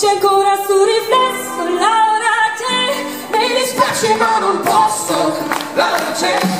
c'è ancora sul riflesso, Laura c'è, mi dispiace ma non posso, Laura c'è.